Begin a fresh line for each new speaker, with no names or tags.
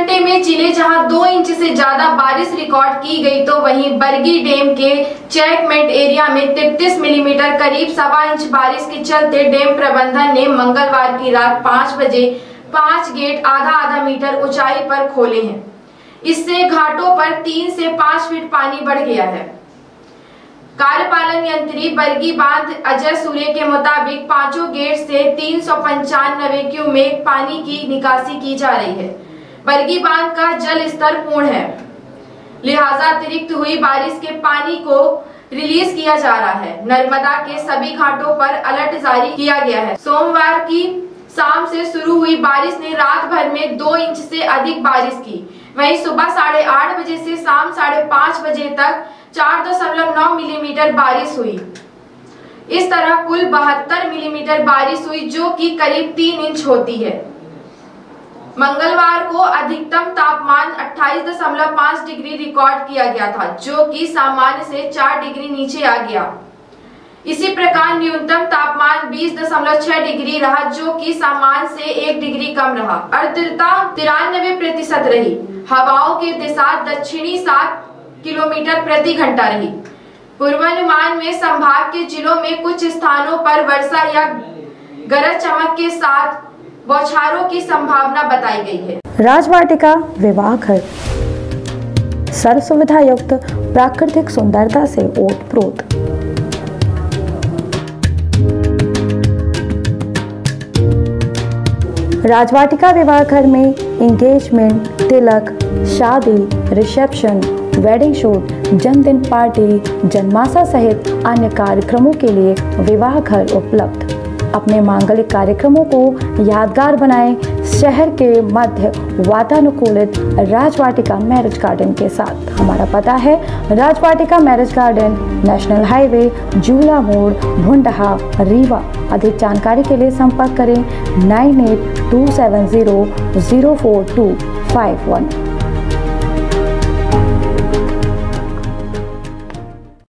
घंटे में जिले जहां 2 इंच से ज्यादा बारिश रिकॉर्ड की गई, तो वहीं बरगी डैम के चेकमेंट एरिया में 33 मिलीमीटर करीब 1.25 इंच बारिश के चलते डैम प्रबंधन ने मंगलवार की रात 5 बजे 5 गेट आधा मीटर ऊंचाई पर खोले हैं। इससे घाटों पर 3 से 5 फीट पानी बढ़ गया है। कार्यपालन यंत्री बरगी बांध अजय सूर्य के मुताबिक 5 गेट से 395 क्यूमेक पानी की निकासी की जा रही है। बरगी बांध का जल स्तर पूर्ण है, लिहाजा अतिरिक्त हुई बारिश के पानी को रिलीज किया जा रहा है। नर्मदा के सभी घाटों पर अलर्ट जारी किया गया है। सोमवार की शाम से शुरू हुई बारिश ने रात भर में 2 इंच से अधिक बारिश की। वहीं सुबह 8:30 बजे से शाम 5:30 बजे तक 4.9 मिलीमीटर बारिश हुई। इस तरह कुल 72 मिलीमीटर बारिश हुई, जो कि करीब 3 इंच होती है। मंगलवार को अधिकतम तापमान 28.5 डिग्री रिकॉर्ड किया गया था, जो कि सामान्य से 4 डिग्री नीचे आ गया। इसी प्रकार न्यूनतम तापमान 20.6 डिग्री रहा, जो कि सामान्य से 1 डिग्री कम रहा। आर्द्रता 93% रही। हवाओं की दिशा दक्षिणी 7 किलोमीटर प्रति घंटा रही। पूर्वानुमान में संभाग के जिलों में कुछ स्थानों पर वर्षा या गरज चमक के साथ बौछारों की संभावना बताई गई है।
राजवाटिका विवाह घर सर्व सुविधा युक्त प्राकृतिक सुंदरता से ओतप्रोत। राजवाटिका विवाह घर में एंगेजमेंट, तिलक, शादी, रिसेप्शन, वेडिंग शूट, जन्मदिन पार्टी, जन्माशा सहित अन्य कार्यक्रमों के लिए विवाह घर उपलब्ध। अपने मांगलिक कार्यक्रमों को यादगार बनाएं शहर के मध्य वातानुकूलित राजवाटिका मैरिज गार्डन के साथ। हमारा पता है Rajvatika marriage garden, national highway, Jula मोड़, भुंडहा, रीवा। अधिक जानकारी के लिए संपर्क करें 9827004251।